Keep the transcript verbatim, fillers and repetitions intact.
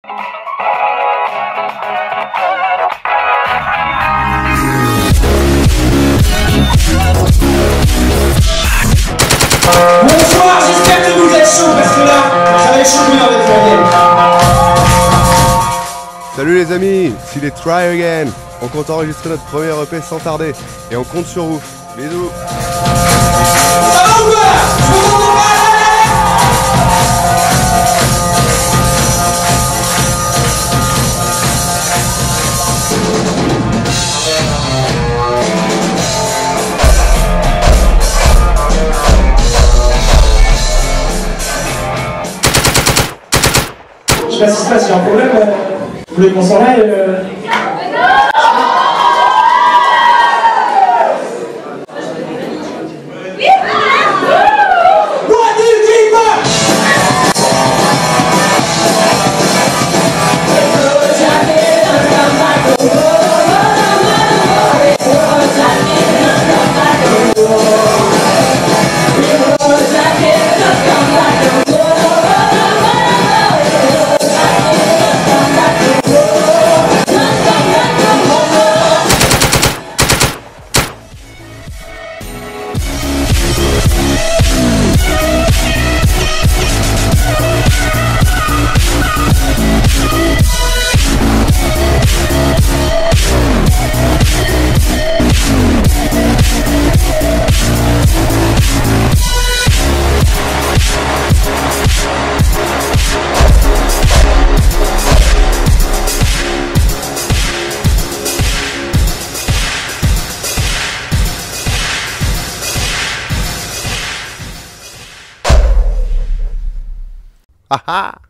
Bonsoir, j'espère que vous êtes chaud parce que là, ça va être chaud mieux avec la game. Salut les amis, c'est les Try Again. On compte enregistrer notre premier E P sans tarder et on compte sur vous. Bisous. Ça va ou quoi? Je m'entends pas. Je sais pas ce qui se passe, il y a un problème. Euh, vous voulez qu'on s'en aille euh... Haha.